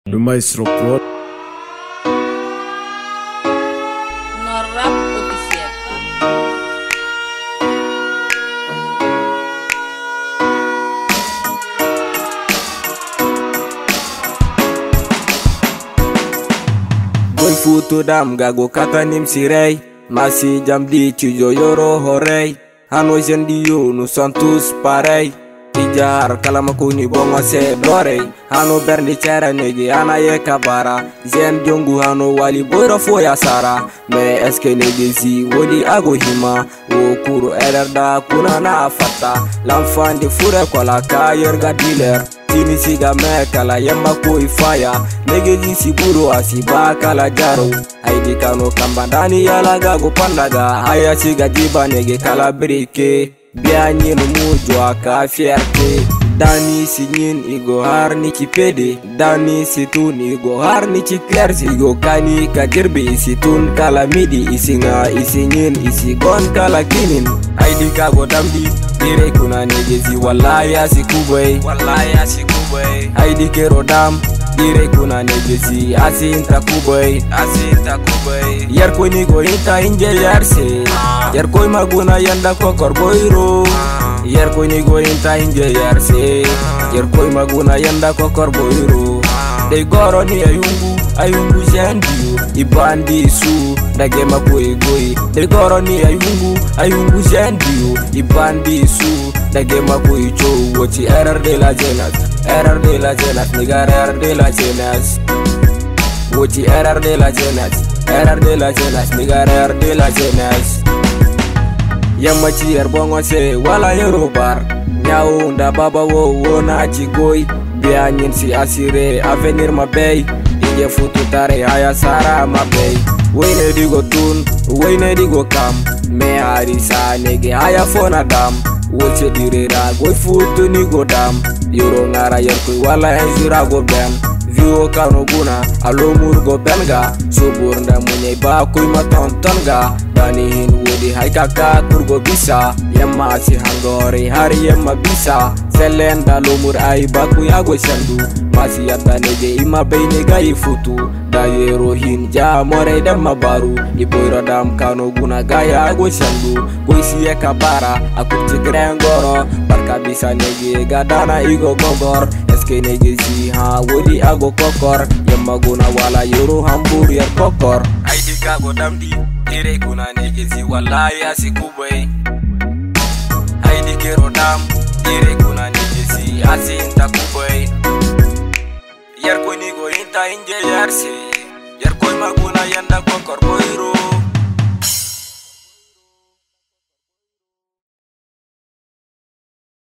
Le maestro Pro. No rap officiel. Boy futu dam gago katanim sirei. Masih jam di cujo yoro horei. Hano jendio nous sommes tous pareils. Tijar kalamaku ni bonga se dorei. Hano berndi cera negi ana ye kabara. Zen jongu hano wali boyro foya sara. Me eske negi zi wodi ago hima. Wo kuru erda kuna na afata. L'enfant de fure kola ka yerga dealer. Tini siga me kala yemba ko ifaya. Negi zi siburo asiba kala jaro. Aidi kano kambandani yala gago pandaga. Haya siga jiba negi kala brike. Bia nyinu mujo aka fierté. Dani si nyin igo har ni ci pede. Dani si tun igo har ni ci clersi. Igo kani ka jirbi isi tun kala midi. Isi nga isi nyin isi gon kala kinin. Aidi kago damdi dire kuna negezi wallahi asikubwe. Wallahi asikubwe. Aidi kero dam dire kuna negezi asinta kubwe. Asinta kubwe. Yer ko ni go inta inje yarse. Yer ko maguna yanda kokor boyro. Yer ko ni go inta inje yarse. Yer ko maguna yanda kokor boyro. De goro ni ayungu jendio. Ibandi su dage makoi goi. De goro ni ayungu jendio. Ibandi su dage makoi cho. Woti error de la jeunesse. Error de la jeunesse. Nigga error de la jeunesse. Woti error de la jeunesse. Error de la jeunesse. Nigga error de la jeunesse. Yamachi erbongo se wala yorubar. Nyao nda baba wo na chigoi. Bia nyin si asire avenir mabey. Ije futu tare haya sara mabey. Wayne digo tun, wayne digo kam. Me harisa nege haya fona dam. Woche direra goy futu nigo dam. Yoro ngara yerkoi wala enzira go ben. Vio kano guna alomur go benga. Subur nda munye ba koi matontonga. Dani hin wodi hai kaka kurgo bisa. Yemma si hangori hari yemma bisa. Selenda lomur ai baku yago shandu. Masi yata nege ima beine gai futu. Da yero hin ja more demma baru. Iboiro dam kano guna gaya ago shandu. Goisi ye kabara akuti grengoro. Barka bisa nege gadana igo gogor. Eske nege si ha wodi ago kokor. Yemma guna wala yoro hambur yer kokor. Aidi kago damdi dire kuna nege si wallahi asikubwe. Aidi kero dam dire kuna nege si asinta kubwe. Yer ko ni go inta inje yarse.